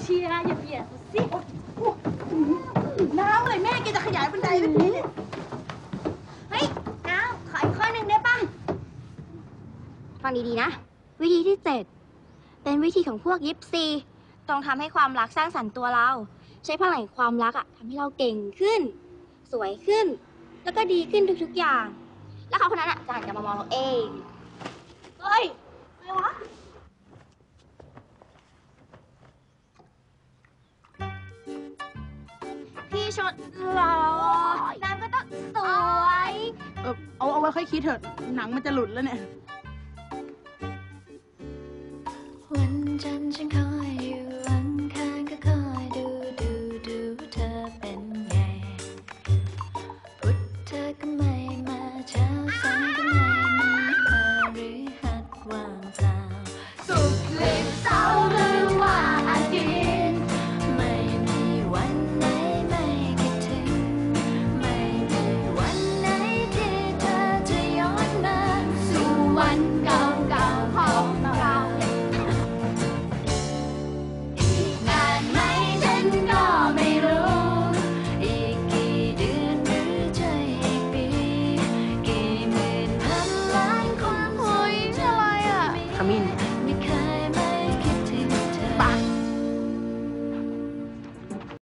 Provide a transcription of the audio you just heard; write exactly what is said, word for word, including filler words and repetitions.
เชียร์อย่าเบียดสิน้ำเลยแม่แกจะขยายบันไดแบบนี้เนี่ยเฮ้ยน้ำขออีกข้อหนึ่งได้ป่ะฟังดีๆนะวิธีที่เจ็ดเป็นวิธีของพวกยิปซีต้องทำให้ความรักสร้างสรรค์ตัวเราใช้พลังแห่งความรักอะทำให้เราเก่งขึ้นสวยขึ้นแล้วก็ดีขึ้นทุกๆอย่างแล้วเขาคนนั้นอะจะหันกลับมามองเราเองเฮ้ยอะไรวะพี่ชดหล่อน้ำก็ต้องสวยเออเอาเอาไว้ค่อยคิดเถอะหนังมันจะหลุดแล้วเนี่ยวันจันทร์ฉันเข้า